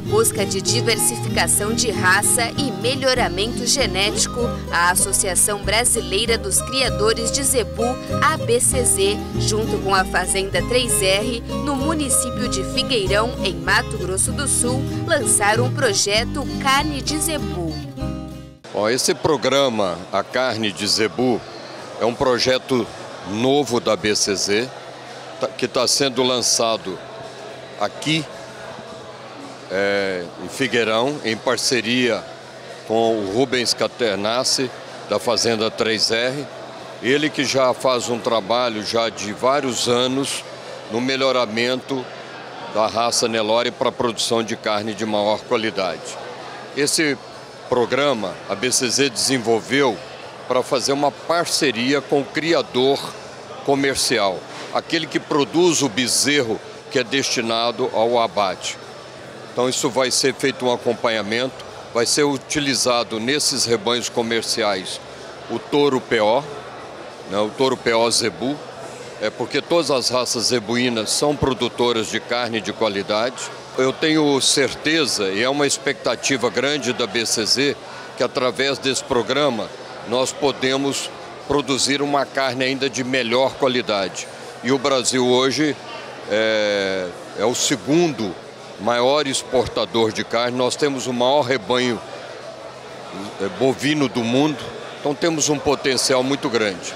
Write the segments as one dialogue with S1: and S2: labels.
S1: busca de diversificação de raça e melhoramento genético, a Associação Brasileira dos Criadores de Zebu, ABCZ, junto com a Fazenda 3R, no município de Figueirão, em Mato Grosso do Sul, lançaram o projeto Carne de Zebu.
S2: Esse programa, a Carne de Zebu, é um projeto novo da ABCZ, que está sendo lançado aqui em Figueirão, em parceria com o Rubens Caternassi, da Fazenda 3R. Ele que já faz um trabalho já de vários anos no melhoramento da raça Nelore para a produção de carne de maior qualidade. Esse programa a ABCZ desenvolveu para fazer uma parceria com o criador comercial, aquele que produz o bezerro que é destinado ao abate. Então isso vai ser feito um acompanhamento, vai ser utilizado nesses rebanhos comerciais o touro PO, o touro PO Zebu, porque todas as raças zebuínas são produtoras de carne de qualidade. Eu tenho certeza, e é uma expectativa grande da ABCZ, que através desse programa nós podemos produzir uma carne ainda de melhor qualidade. E o Brasil hoje é o segundo maior exportador de carne. Nós temos o maior rebanho bovino do mundo, então temos um potencial muito grande.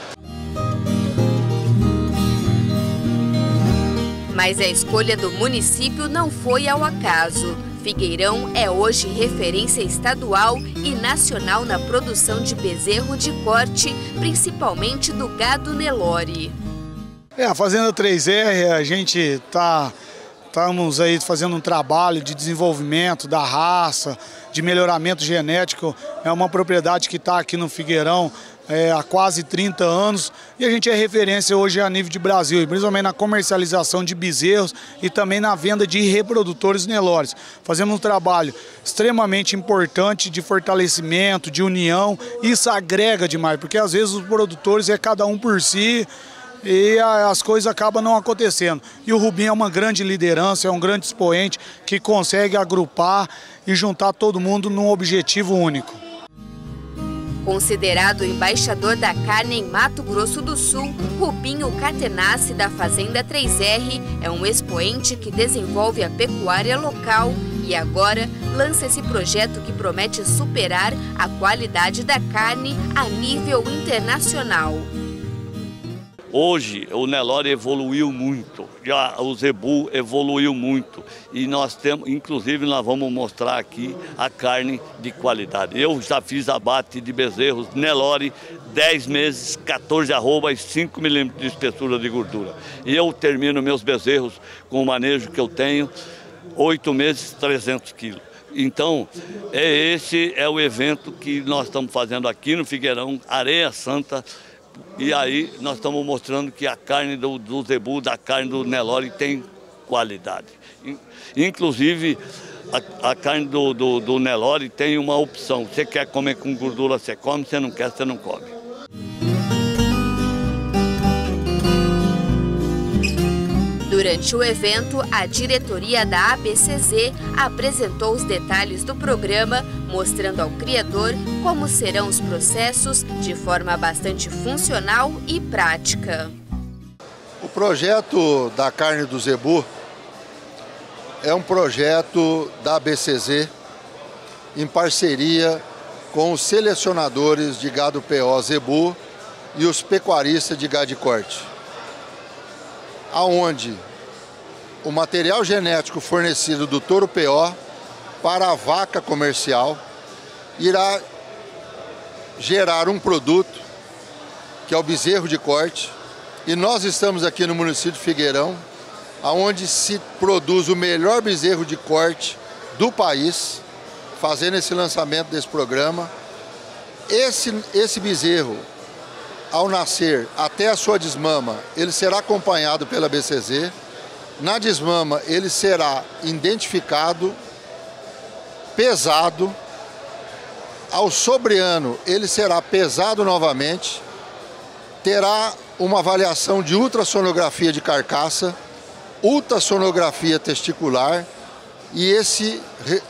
S1: Mas a escolha do município não foi ao acaso. Figueirão é hoje referência estadual e nacional na produção de bezerro de corte, principalmente do gado Nelore.
S3: A Fazenda 3R, a gente estamos aí fazendo um trabalho de desenvolvimento da raça, de melhoramento genético. É uma propriedade que está aqui no Figueirão há quase 30 anos e a gente é referência hoje a nível de Brasil, principalmente na comercialização de bezerros e também na venda de reprodutores Nelores. Fazemos um trabalho extremamente importante de fortalecimento, de união. Isso agrega demais, porque às vezes os produtores é cada um por si, e as coisas acabam não acontecendo. E o Rubinho é uma grande liderança, é um grande expoente que consegue agrupar e juntar todo mundo num objetivo único.
S1: Considerado embaixador da carne em Mato Grosso do Sul, Rubinho Caternassi, da Fazenda 3R, é um expoente que desenvolve a pecuária local e agora lança esse projeto que promete superar a qualidade da carne a nível internacional.
S4: Hoje o Nelore evoluiu muito, já o Zebu evoluiu muito e nós temos, inclusive nós vamos mostrar aqui a carne de qualidade. Eu já fiz abate de bezerros Nelore 10 meses, 14 arrobas, 5 milímetros de espessura de gordura. E eu termino meus bezerros com o manejo que eu tenho, 8 meses, 300 quilos. Então, esse é o evento que nós estamos fazendo aqui no Figueirão, Areia Santa. E aí nós estamos mostrando que a carne do Zebu, da carne do Nelore tem qualidade. Inclusive, a carne do Nelore tem uma opção. Você quer comer com gordura, você come. Você não quer, você não come.
S1: Durante o evento, a diretoria da ABCZ apresentou os detalhes do programa, mostrando ao criador como serão os processos de forma bastante funcional e prática.
S5: O projeto da carne do Zebu é um projeto da ABCZ em parceria com os selecionadores de gado PO Zebu e os pecuaristas de gado de corte, aonde o material genético fornecido do touro PO para a vaca comercial irá gerar um produto que é o bezerro de corte, e nós estamos aqui no município de Figueirão, aonde se produz o melhor bezerro de corte do país, fazendo esse lançamento desse programa. Esse bezerro, ao nascer até a sua desmama, ele será acompanhado pela ABCZ. Na desmama, ele será identificado, pesado. Ao sobreano, ele será pesado novamente. Terá uma avaliação de ultrassonografia de carcaça, ultrassonografia testicular e esse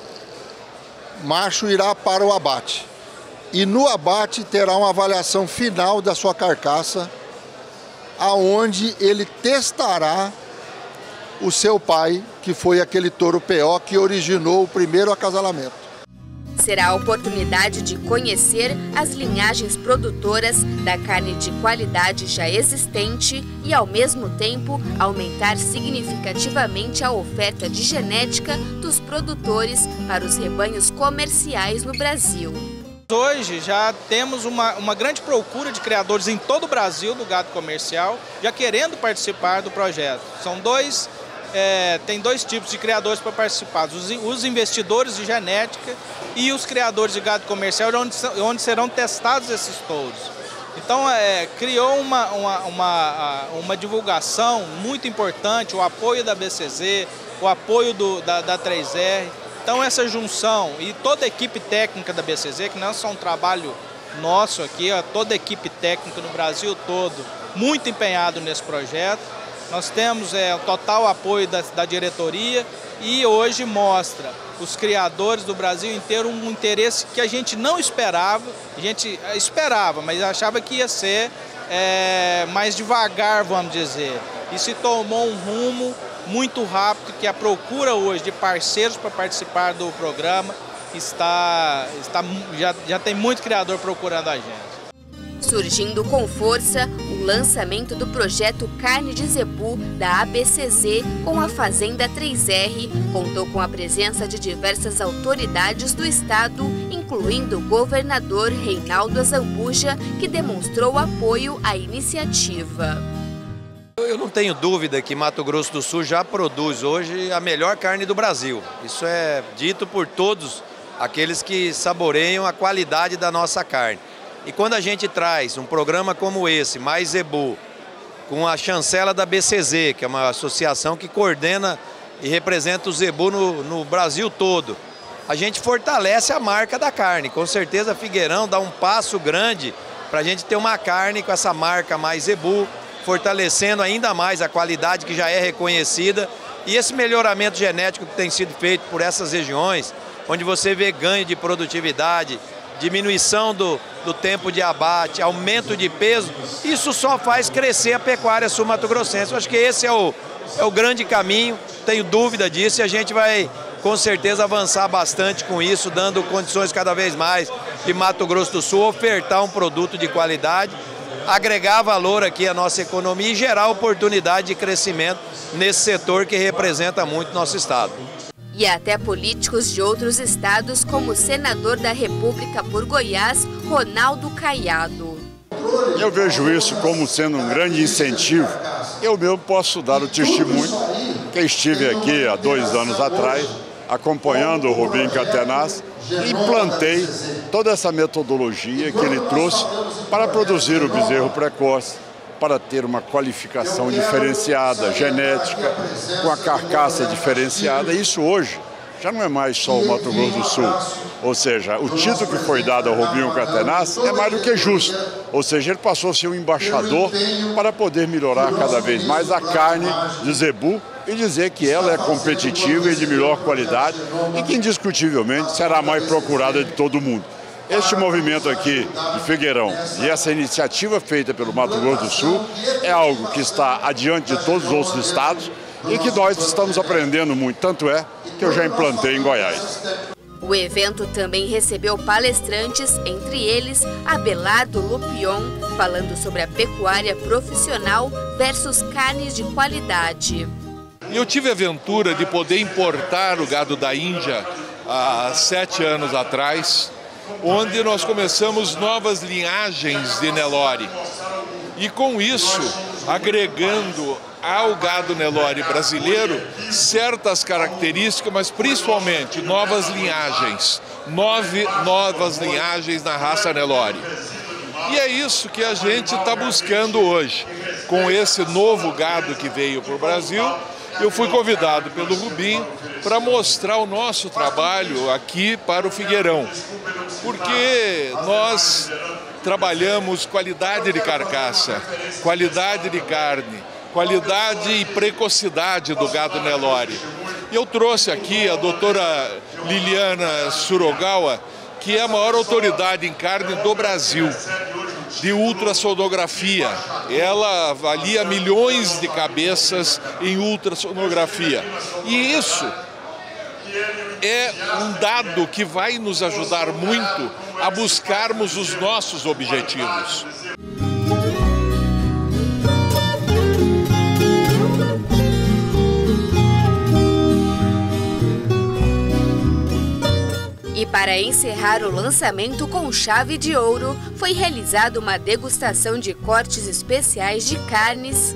S5: macho irá para o abate. E no abate terá uma avaliação final da sua carcaça, aonde ele testará o seu pai, que foi aquele touro PO que originou o primeiro acasalamento.
S1: Será a oportunidade de conhecer as linhagens produtoras da carne de qualidade já existente e, ao mesmo tempo, aumentar significativamente a oferta de genética dos produtores para os rebanhos comerciais no Brasil.
S6: Hoje já temos uma grande procura de criadores em todo o Brasil do gado comercial, já querendo participar do projeto. Tem dois tipos de criadores para participar, os investidores de genética e os criadores de gado comercial, onde serão testados esses touros. Então, criou uma divulgação muito importante, o apoio da BCZ, o apoio da 3R. Então, essa junção e toda a equipe técnica da BCZ, que não é só um trabalho nosso aqui, toda a equipe técnica no Brasil todo, muito empenhado nesse projeto. Nós temos o total apoio da diretoria e hoje mostra os criadores do Brasil inteiro um interesse que a gente não esperava. A gente esperava, mas achava que ia ser mais devagar, vamos dizer. E se tomou um rumo muito rápido, que a procura hoje de parceiros para participar do programa já tem muito criador procurando a gente.
S1: Surgindo com força o lançamento do projeto Carne de Zebu da ABCZ com a Fazenda 3R, contou com a presença de diversas autoridades do estado, incluindo o governador Reinaldo Azambuja, que demonstrou apoio à iniciativa.
S7: Eu não tenho dúvida que Mato Grosso do Sul já produz hoje a melhor carne do Brasil. Isso é dito por todos aqueles que saboreiam a qualidade da nossa carne. E quando a gente traz um programa como esse, Mais Zebu, com a chancela da BCZ, que é uma associação que coordena e representa o zebu no Brasil todo, a gente fortalece a marca da carne. Com certeza Figueirão dá um passo grande para a gente ter uma carne com essa marca Mais Zebu, fortalecendo ainda mais a qualidade que já é reconhecida e esse melhoramento genético que tem sido feito por essas regiões, onde você vê ganho de produtividade, diminuição do tempo de abate, aumento de peso, isso só faz crescer a pecuária sul-mato-grossense. Eu acho que esse é o grande caminho, tenho dúvida disso, e a gente vai com certeza avançar bastante com isso, dando condições cada vez mais de Mato Grosso do Sul ofertar um produto de qualidade, agregar valor aqui à nossa economia e gerar oportunidade de crescimento nesse setor que representa muito nosso estado.
S1: E até políticos de outros estados, como o senador da República por Goiás, Ronaldo Caiado.
S8: Eu vejo isso como sendo um grande incentivo. Eu mesmo posso dar o testemunho que estive aqui há 2 anos atrás, acompanhando o Rubinho Catenassi, e implantei toda essa metodologia que ele trouxe para produzir o bezerro precoce, para ter uma qualificação diferenciada, genética, com a carcaça diferenciada. Isso hoje já não é mais só o Mato Grosso do Sul. Ou seja, o título que foi dado ao Rubinho Catenassi é mais do que justo. Ou seja, ele passou a ser um embaixador para poder melhorar cada vez mais a carne de zebu e dizer que ela é competitiva e de melhor qualidade e que indiscutivelmente será a mais procurada de todo mundo. Este movimento aqui de Figueirão e essa iniciativa feita pelo Mato Grosso do Sul é algo que está adiante de todos os outros estados e que nós estamos aprendendo muito, tanto é que eu já implantei em Goiás.
S1: O evento também recebeu palestrantes, entre eles Abelardo Lupion, falando sobre a pecuária profissional versus carnes de qualidade.
S9: Eu tive a aventura de poder importar o gado da Índia há 7 anos atrás, onde nós começamos novas linhagens de Nelore. E com isso, agregando ao gado Nelore brasileiro certas características, mas principalmente novas linhagens, 9 novas linhagens na raça Nelore. E é isso que a gente está buscando hoje. Com esse novo gado que veio para o Brasil, eu fui convidado pelo Rubinho para mostrar o nosso trabalho aqui para o Figueirão, porque nós trabalhamos qualidade de carcaça, qualidade de carne, qualidade e precocidade do gado Nelore. Eu trouxe aqui a doutora Liliana Surogawa, que é a maior autoridade em carne do Brasil, de ultrassonografia. Ela avalia milhões de cabeças em ultrassonografia. E isso é um dado que vai nos ajudar muito a buscarmos os nossos objetivos.
S1: E para encerrar o lançamento com chave de ouro, foi realizada uma degustação de cortes especiais de carnes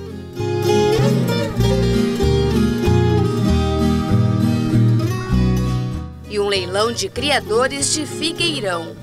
S1: e um leilão de criadores de Figueirão.